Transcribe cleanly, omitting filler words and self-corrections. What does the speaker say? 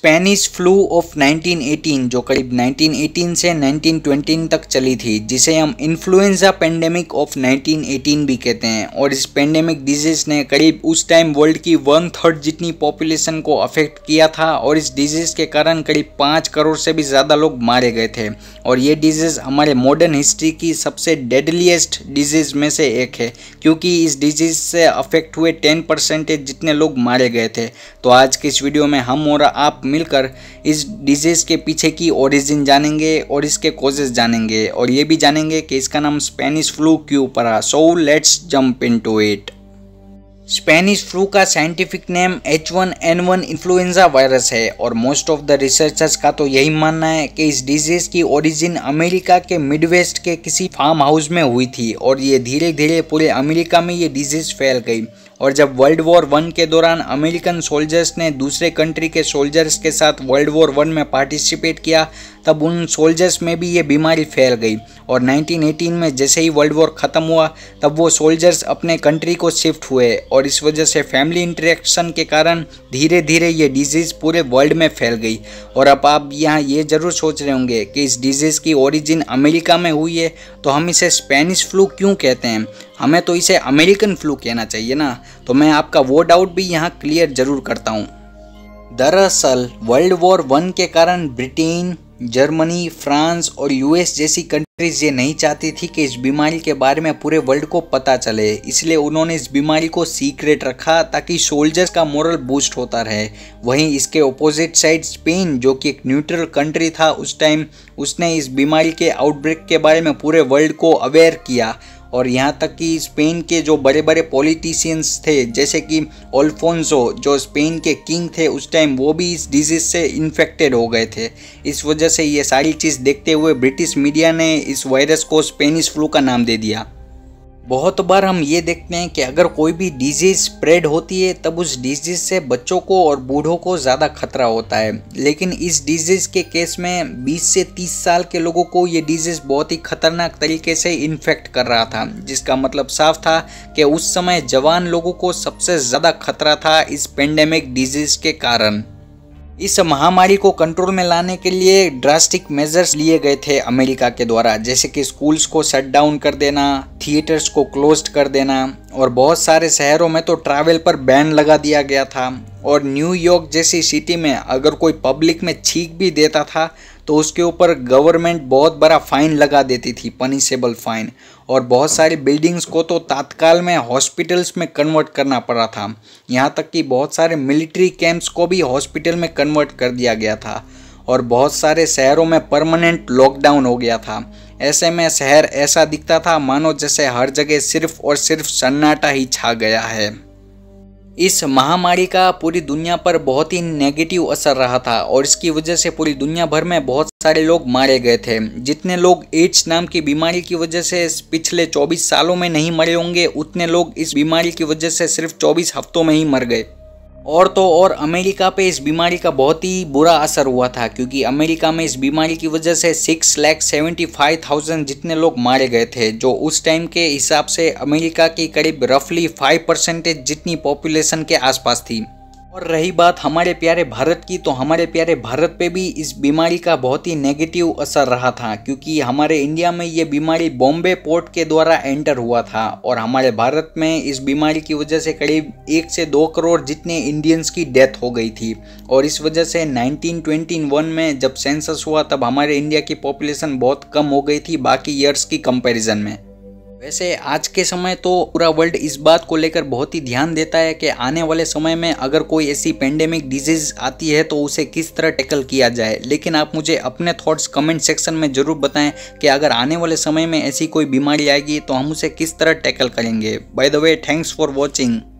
Spanish flew off 1918 जो करीब 1918 से 1920 तक चली थी, जिसे हम इन्फ्लुएंजा पेंडेमिक ऑफ 1918 भी कहते हैं। और इस पेंडेमिक डिजीज ने करीब उस टाइम वर्ल्ड की 1/3 जितनी पॉपुलेशन को अफेक्ट किया था और इस डिजीज के कारण करीब 5 करोड़ से भी ज़्यादा लोग मारे गए थे। और ये डिजीज़ हमारे मॉडर्न हिस्ट्री की सबसे डेडलीस्ट डिजीज़ में से एक है, क्योंकि इस डिजीज़ से अफेक्ट हुए 10% जितने लोग मारे गए थे। तो आज की इस वीडियो में हम और आप मिलकर इस डिजीज़ के पीछे की ओरिजिन जानेंगे और इसके कॉजेज़ जानेंगे, और ये भी जानेंगे कि इसका नाम स्पेनिश फ्लू क्यों पड़ा। So let's jump into it. Spanish flu का scientific name H1N1 influenza virus है, और मोस्ट ऑफ द रिसर्चर्स का तो यही मानना है कि इस डिजीज़ की ओरिजिन अमेरिका के मिडवेस्ट के किसी फार्म हाउस में हुई थी, और ये धीरे धीरे पूरे अमेरिका में ये डिजीज़ फैल गई। और जब वर्ल्ड वॉर 1 के दौरान अमेरिकन सोल्जर्स ने दूसरे कंट्री के सोल्जर्स के साथ वर्ल्ड वॉर 1 में पार्टिसिपेट किया, तब उन सोल्जर्स में भी ये बीमारी फैल गई। और 1918 में जैसे ही वर्ल्ड वॉर ख़त्म हुआ, तब वो सोल्जर्स अपने कंट्री को शिफ्ट हुए, और इस वजह से फैमिली इंटरेक्शन के कारण धीरे धीरे ये डिजीज़ पूरे वर्ल्ड में फैल गई। और अब आप यहाँ ये ज़रूर सोच रहे होंगे कि इस डिजीज़ की ओरिजिन अमेरिका में हुई है, तो हम इसे स्पेनिश फ्लू क्यों कहते हैं? हमें तो इसे अमेरिकन फ्लू कहना चाहिए ना। तो मैं आपका वो डाउट भी यहाँ क्लियर ज़रूर करता हूँ। दरअसल वर्ल्ड वॉर 1 के कारण ब्रिटेन, जर्मनी, फ्रांस और यूएस जैसी कंट्रीज ये नहीं चाहती थी कि इस बीमारी के बारे में पूरे वर्ल्ड को पता चले, इसलिए उन्होंने इस बीमारी को सीक्रेट रखा ताकि सोल्जर्स का मोरल बूस्ट होता रहे। वहीं इसके ऑपोजिट साइड स्पेन, जो कि एक न्यूट्रल कंट्री था उस टाइम, उसने इस बीमारी के आउटब्रेक के बारे में पूरे वर्ल्ड को अवेयर किया। और यहाँ तक कि स्पेन के जो बड़े बड़े पॉलिटिशियंस थे, जैसे कि अल्फोंसो जो स्पेन के किंग थे उस टाइम, वो भी इस डिजीज़ से इन्फेक्टेड हो गए थे। इस वजह से ये सारी चीज़ देखते हुए ब्रिटिश मीडिया ने इस वायरस को स्पेनिश फ्लू का नाम दे दिया। बहुत बार हम ये देखते हैं कि अगर कोई भी डिजीज़ स्प्रेड होती है, तब उस डिजीज़ से बच्चों को और बूढ़ों को ज़्यादा खतरा होता है। लेकिन इस डिजीज़ के केस में 20 से 30 साल के लोगों को ये डिजीज़ बहुत ही खतरनाक तरीके से इन्फेक्ट कर रहा था, जिसका मतलब साफ था कि उस समय जवान लोगों को सबसे ज़्यादा खतरा था इस पेंडेमिक डिजीज़ के कारण। इस महामारी को कंट्रोल में लाने के लिए ड्रास्टिक मेजर्स लिए गए थे अमेरिका के द्वारा, जैसे कि स्कूल्स को शट डाउन कर देना, थिएटर्स को क्लोज्ड कर देना, और बहुत सारे शहरों में तो ट्रैवल पर बैन लगा दिया गया था। और न्यूयॉर्क जैसी सिटी में अगर कोई पब्लिक में छींक भी देता था तो उसके ऊपर गवर्नमेंट बहुत बड़ा फाइन लगा देती थी, पनिशेबल फाइन। और बहुत सारी बिल्डिंग्स को तो तत्काल में हॉस्पिटल्स में कन्वर्ट करना पड़ा था। यहाँ तक कि बहुत सारे मिलिट्री कैंप्स को भी हॉस्पिटल में कन्वर्ट कर दिया गया था, और बहुत सारे शहरों में परमानेंट लॉकडाउन हो गया था। ऐसे में शहर ऐसा दिखता था मानो जैसे हर जगह सिर्फ और सिर्फ सन्नाटा ही छा गया है। इस महामारी का पूरी दुनिया पर बहुत ही नेगेटिव असर रहा था, और इसकी वजह से पूरी दुनिया भर में बहुत सारे लोग मारे गए थे। जितने लोग एड्स नाम की बीमारी की वजह से पिछले 24 सालों में नहीं मरे होंगे, उतने लोग इस बीमारी की वजह से सिर्फ 24 हफ्तों में ही मर गए। और तो और अमेरिका पे इस बीमारी का बहुत ही बुरा असर हुआ था, क्योंकि अमेरिका में इस बीमारी की वजह से 6,75,000 जितने लोग मारे गए थे, जो उस टाइम के हिसाब से अमेरिका की करीब रफली 5% जितनी पॉपुलेशन के आसपास थी। और रही बात हमारे प्यारे भारत की, तो हमारे प्यारे भारत पे भी इस बीमारी का बहुत ही नेगेटिव असर रहा था, क्योंकि हमारे इंडिया में ये बीमारी बॉम्बे पोर्ट के द्वारा एंटर हुआ था, और हमारे भारत में इस बीमारी की वजह से करीब 1 से 2 करोड़ जितने इंडियंस की डेथ हो गई थी। और इस वजह से 1921 में जब सेंसस हुआ, तब हमारे इंडिया की पॉपुलेशन बहुत कम हो गई थी बाकी ईयर्स की कंपैरिजन में। वैसे आज के समय तो पूरा वर्ल्ड इस बात को लेकर बहुत ही ध्यान देता है कि आने वाले समय में अगर कोई ऐसी पेंडेमिक डिजीज़ आती है तो उसे किस तरह टैकल किया जाए। लेकिन आप मुझे अपने थॉट्स कमेंट सेक्शन में ज़रूर बताएं कि अगर आने वाले समय में ऐसी कोई बीमारी आएगी तो हम उसे किस तरह टैकल करेंगे। By the way, thanks for watching.